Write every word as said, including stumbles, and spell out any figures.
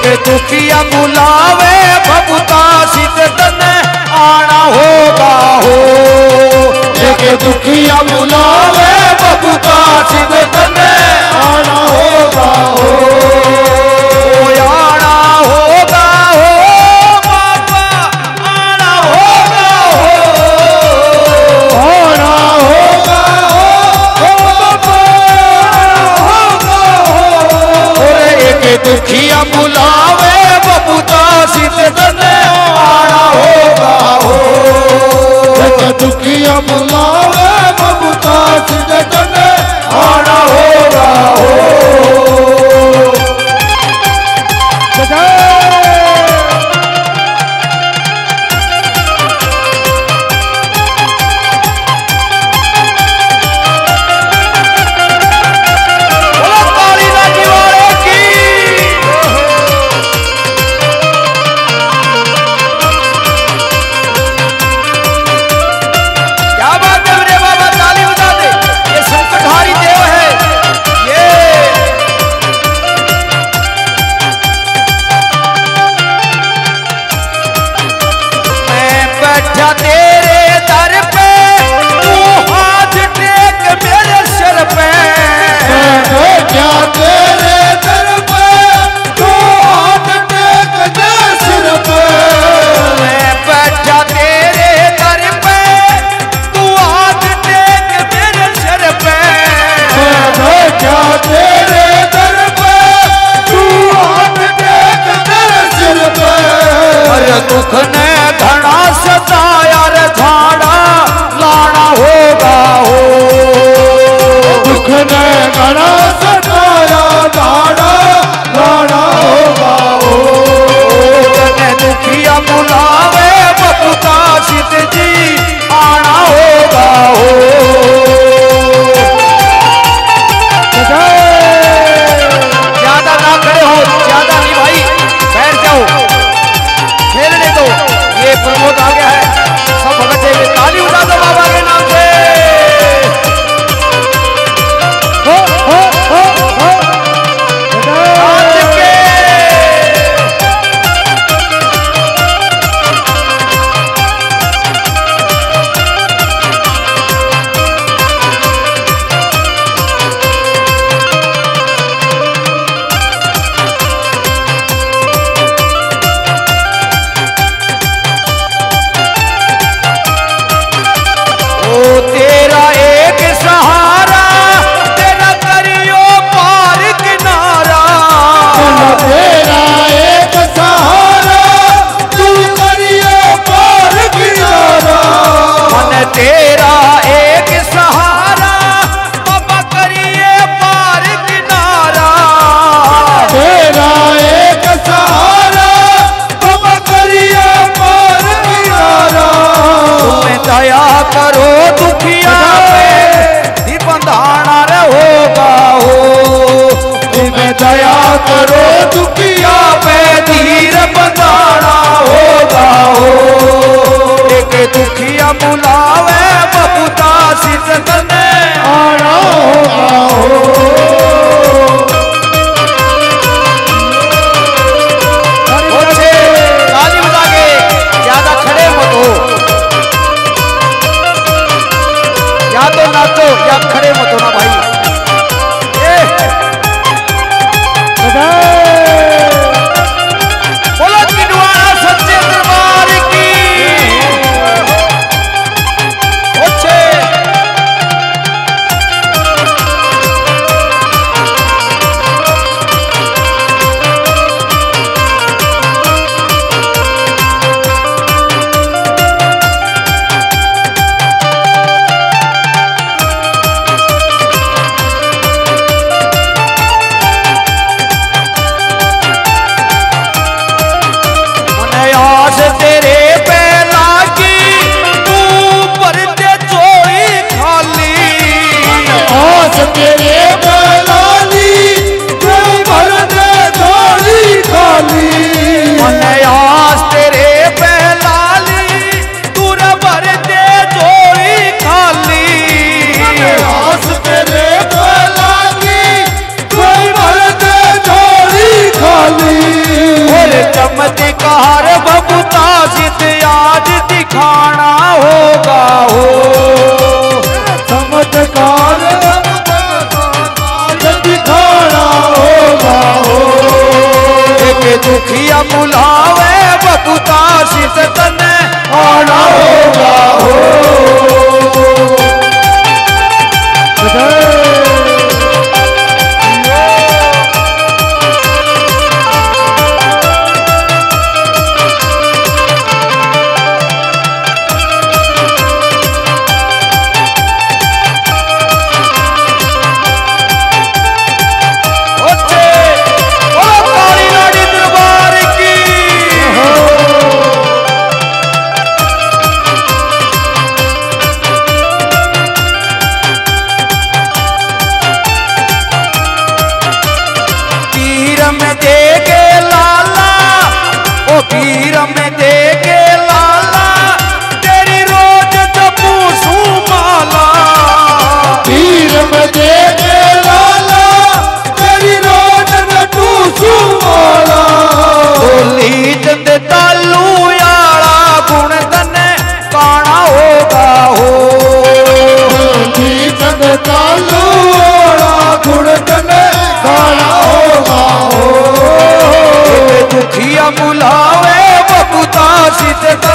दुखिया बुलावे बबूता सिद्ध तने आना होगा हो। एक दुखिया बुलावे बबूता सिद्ध तने आना होगा हो। आना होगा हो बाबा, आना होगा हो, आना होगा हो बाबा, आना होगा हो। एक दुखिया बुलावे बबूता सिद्ध तने आना होगा हो। एक दुखिया बुलावे बबूता सिद्ध तने आना होगा हो। दुख ने घना सताया रे झाड़ा लाना होगा हो। दुख ने घना सताया झाड़ा लाना होगा हो। जने दुखिया बुलावे बबूता सिद्ध जी आना होगा हो। ज्यादा ना खड़े हो, ज्यादा नहीं भाई, बैठ जाओ, खेलने दो। ये प्रमोद आ गया है, सब भगत चाहिए, ताली उठा दो बाबा के नाम से। हो हो हो हो आज के तेरा एक सहारा तेरा करियो पार किनारा। तेरा एक सहारा तू करियो पार किनारा। मन तेरा एक सहारा बाबा करिए पार किनारा। तेरा एक सहारा बाबा करिए पार किनारा। तुम्हें दया करो दुखिया पे ही बंधाना रे होगा हो। तुम्हें दया करो दुखिया पे धीर बंधाना होगा हो। एक दुखिया बुलावे बबूता सिद्ध तने आना होगा हो। ताली बजा के ज्यादा खड़े मत हो, या तो नाचो या खड़े मत होना भाई। बोलो किडवाना सच्चे दरबार की। अच्छे दुखिया बुलावे बकुता सित तने आना होगा हो। पीर में दे के लाला तेरी रोज जपू सू माला। पीर में दे के लाला तेरी रोज जपू सू माला। बोली चंद तालू याला गुण तने काना होगा हो। बोली चंद तालू याला गुण तने काना होगा हो। दुखिया बुलावे बकुता सित